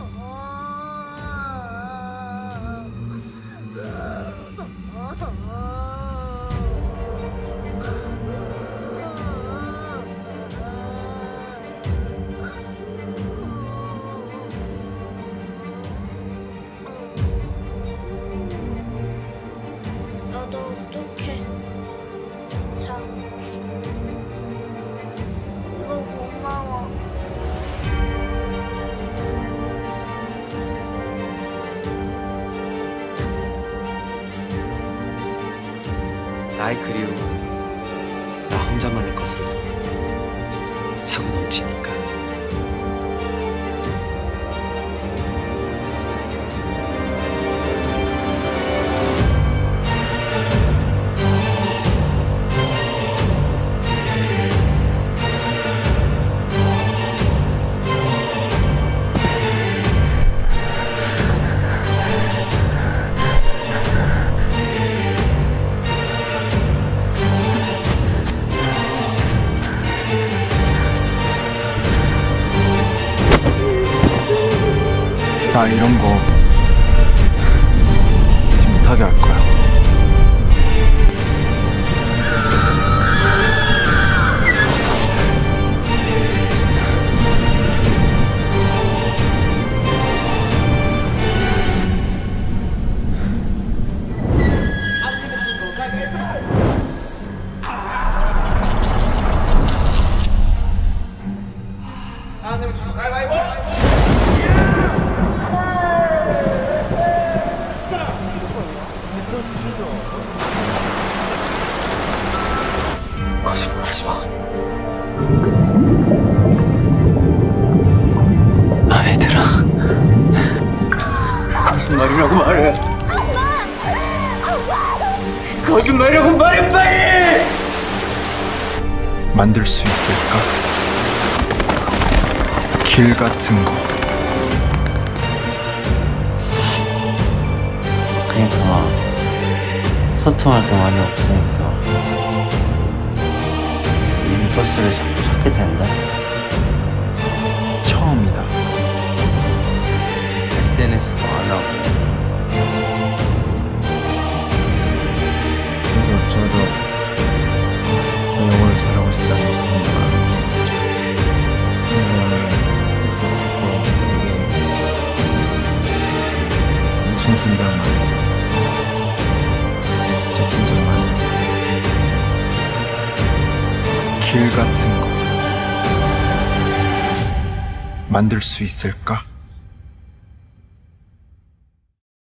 나도 어떡해. 자, 이거 고마워. 나의 그리움은 나 혼자만의 것으로도 차고 넘치니까. 나 이런 거 이제 못하게 할 거야. 거짓말하지 마. 마음에 들어. 거짓말이라고 말해. 거짓말이라고 말해 빨리. 만들 수 있을까? 길 같은 거. 그러니까 소통할 게 많이 없으니까 버스를 자꾸 찾게 된다. 처음이다. SNS도 안 하고. 그래서 저도 더 영어를 잘하고 싶다는 마음이 생겼죠. 현장에 있었을 때 되게 엄청 긴장 많이 했었어요. 진짜 긴장 많이 했어요. 길 같은 거 만들 수 있을까?